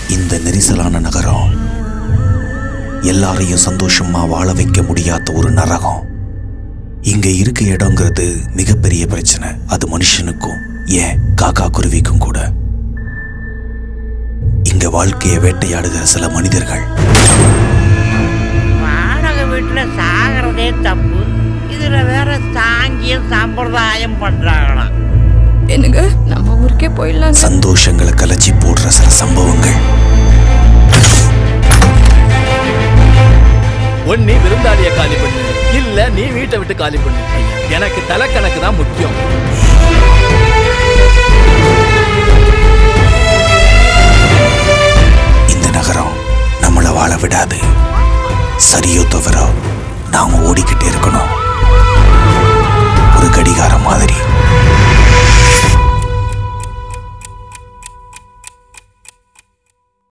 இந்த நெரிசலான நகரம் எல்லாரையும் சந்தோஷமா வாழ வைக்க முடியாத ஒரு நரகம். இங்க இருக்க இடங்கிறது மிகப்பெரிய பிரச்சனை. அது மனுஷனுக்கும் ஏன் காக்கா குருவிக்கும் கூட. இங்க வாழ்க்கையை வேட்டையாடுகிற சில மனிதர்கள். வாடகை வீட்டுல சாகிறதே தப்பு, இதுல வேற சாங்கியம் சம்பிரதாயம் பண்றாங்களாம். என்னங்க நம்ம ஊருக்கே போயிடலாம். சந்தோஷங்களை கலைச்சி போடுற சில சம்பவங்கள். ஒன்னு விருந்தாளிய காலி பண்ணு, இல்ல நீ வீட்டை விட்டு காலி பண்ணு. எனக்கு தலைக்கணக்கு தான் முக்கியம். இந்த நகரம் நம்மளை வாழ விடாது. சரியோ தவிரோ நாம ஓடிக்கிட்டே இருக்கணும், ஒரு கடிகாரம் மாதிரி.